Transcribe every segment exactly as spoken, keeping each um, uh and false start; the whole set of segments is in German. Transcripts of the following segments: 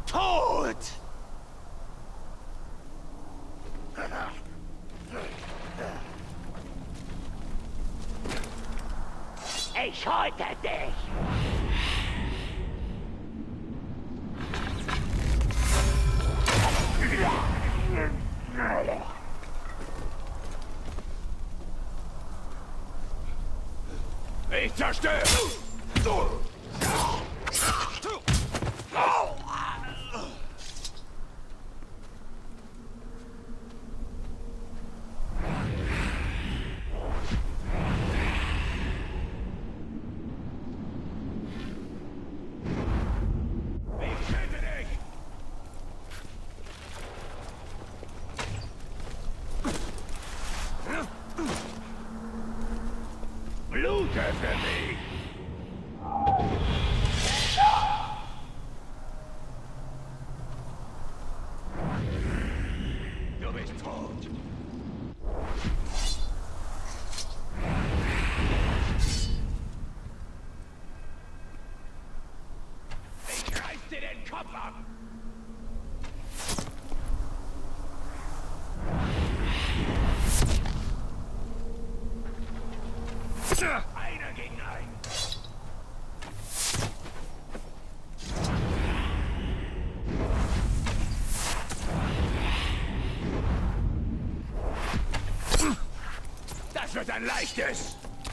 tot! Ich heute dich! Ich zerstöre! Blute für mich! Du bist tot! Ich reiß dir den Kopf ab! Einer gegen einen. Das wird ein leichtes.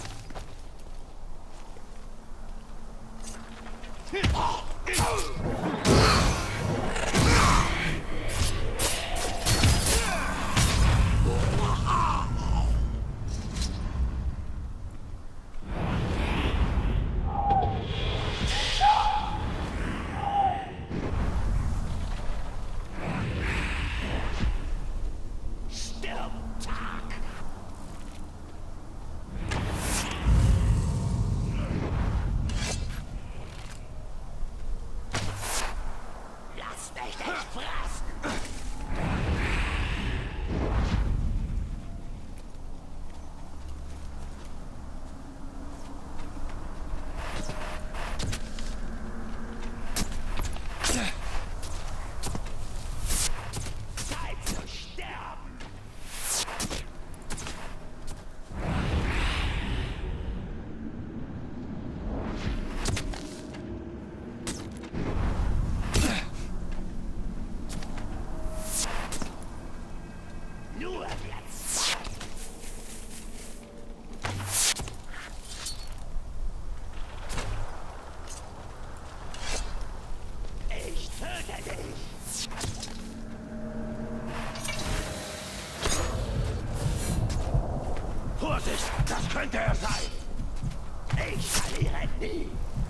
Vorsicht, das könnte er sein. Ich verliere nie.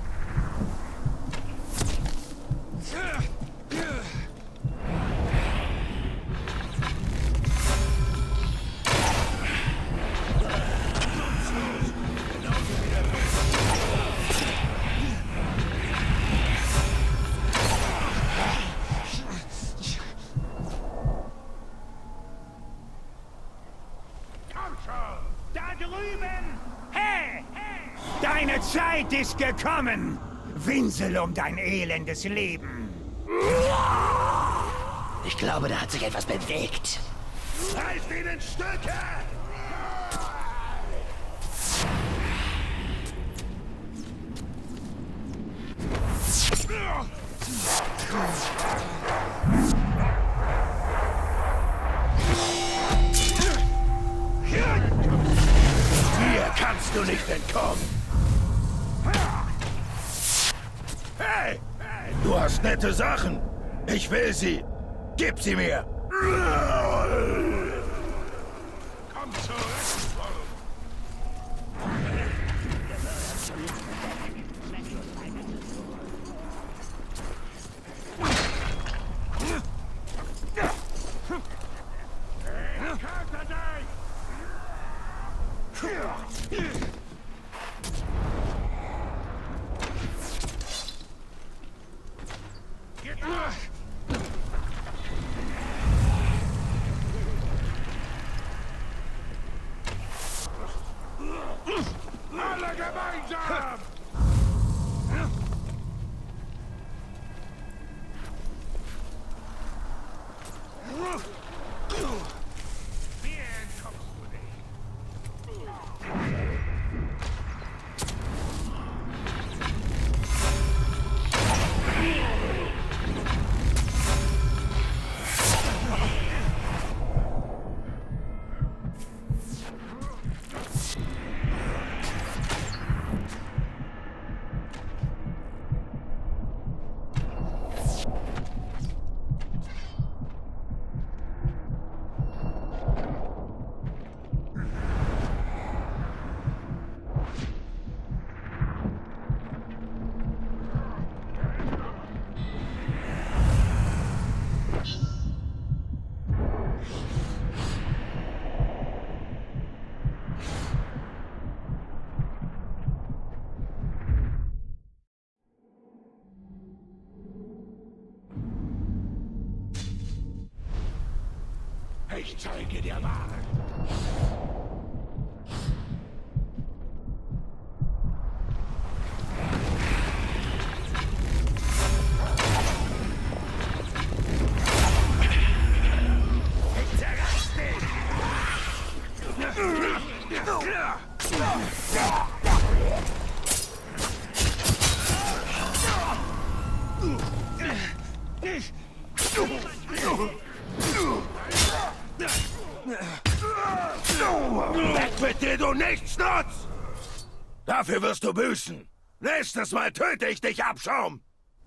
Da drüben! Hey! Hey! Deine Zeit ist gekommen! Winsel um dein elendes Leben! Ich glaube, da hat sich etwas bewegt. Reißt ihn in Stücke! Hier kannst du nicht entkommen! Hey! Du hast nette Sachen. Ich will sie. Gib sie mir. Komm zurück. Alle gemeinsam! Ich zeige dir Wahrheit. Ich zerreiß dich! Weg mit dir, du Nichtsnutz! Dafür wirst du büßen. Nächstes Mal töte ich dich, Abschaum!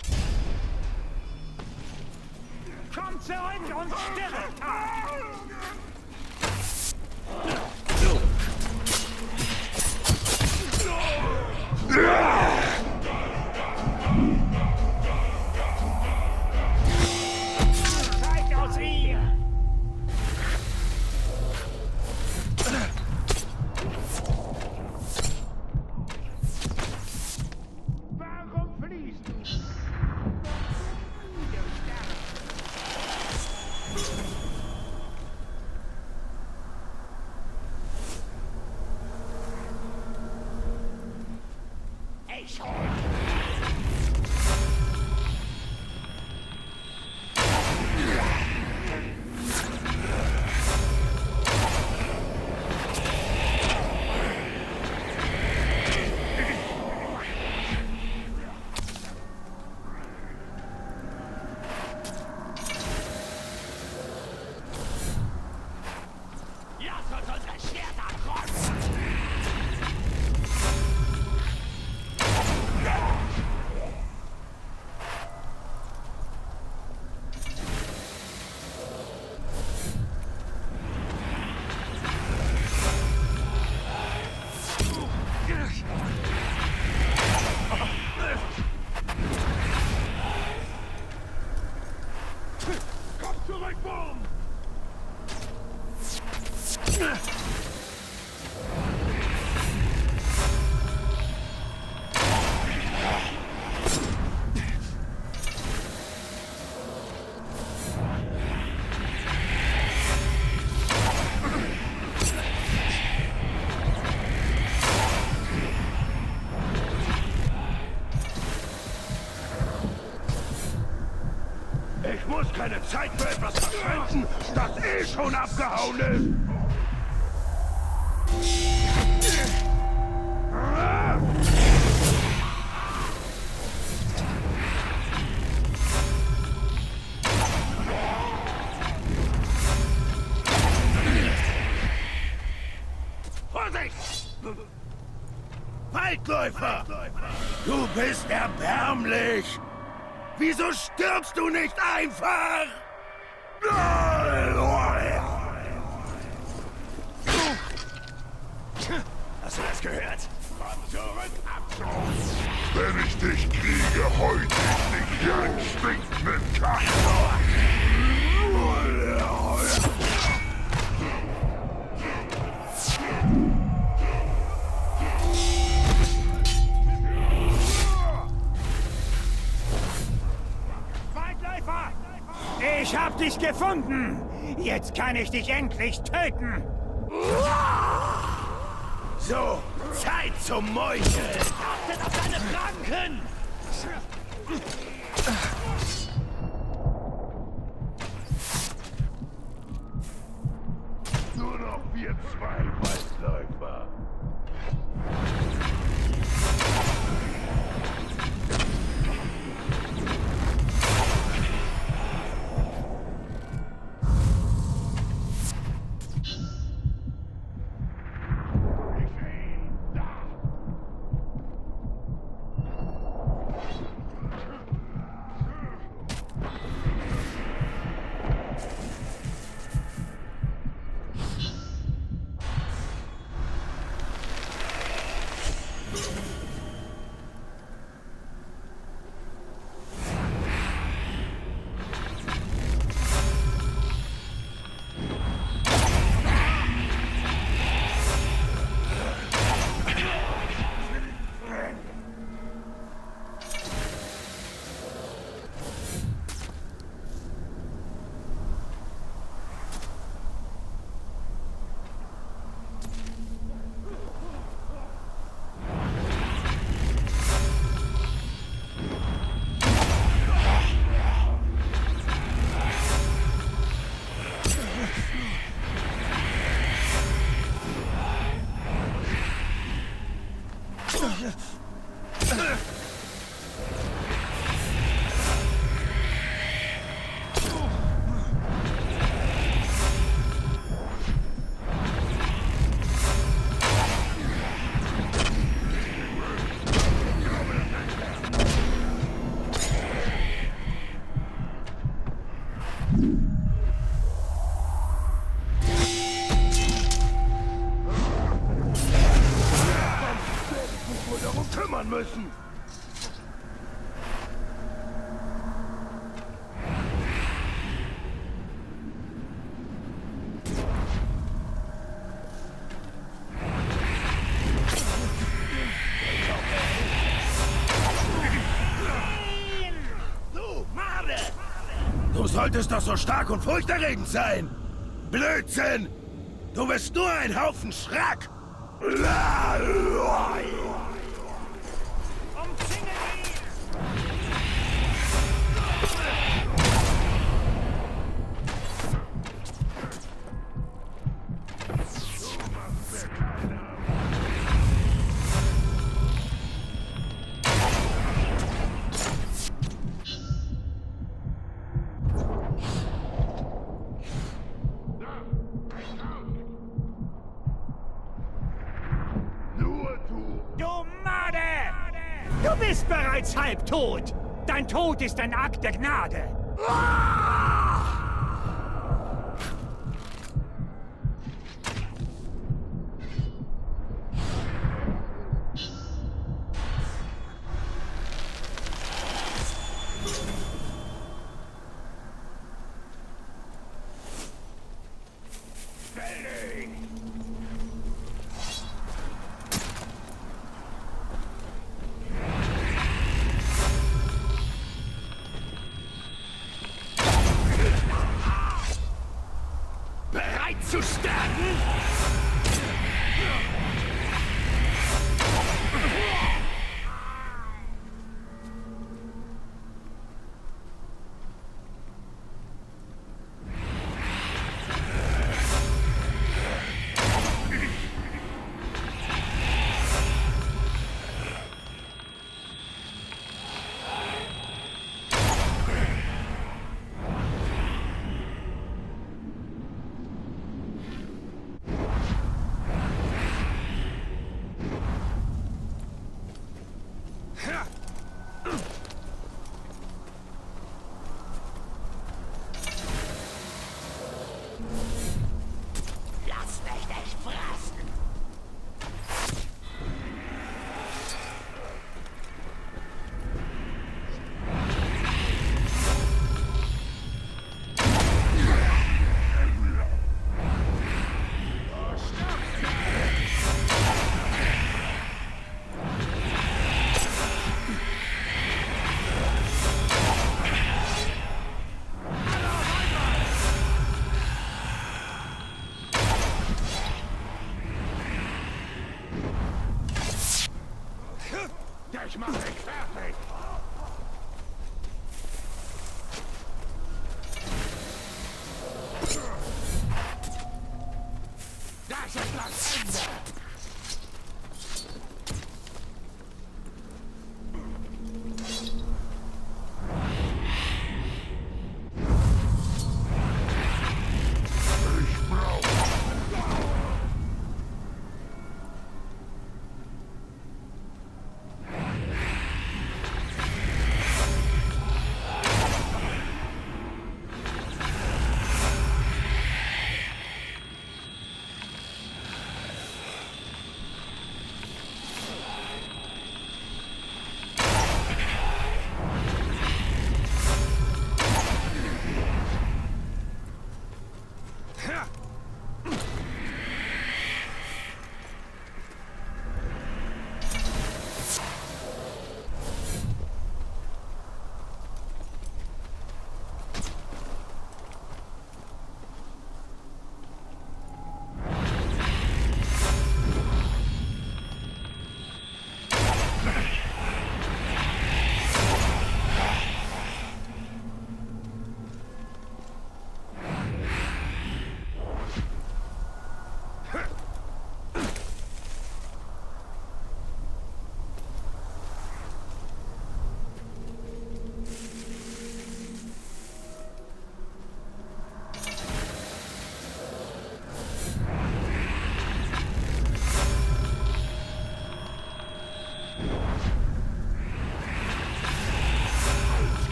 Komm zurück und stirb! Zeig aus ihr! Warum fliehst du? Ich hol Lass uns unser Schwert abrotzen! Komm zurück, Boom! Ich muss keine Zeit für etwas verschwenden, das eh schon abgehauen ist! Vorsicht! Waldläufer! Du bist erbärmlich! Wieso stirbst du nicht einfach? Hast du das gehört? Komm zurück, Abschaum! Wenn ich dich kriege, heute ich dich wie einen stinkenden Kater. Waldläufer! Ich hab dich gefunden! Jetzt kann ich dich endlich töten! So, Zeit zum Meucheln! Achtet auf deine Flanken! Nur noch wir zwei Waldläufer. Wohl darum kümmern müssen. Du, Mare! Du solltest doch so stark und furchterregend sein. Blödsinn! Du bist nur ein Haufen Schrack! Du bist bereits halbtot. Dein Tod ist ein Akt der Gnade. Zu sterben?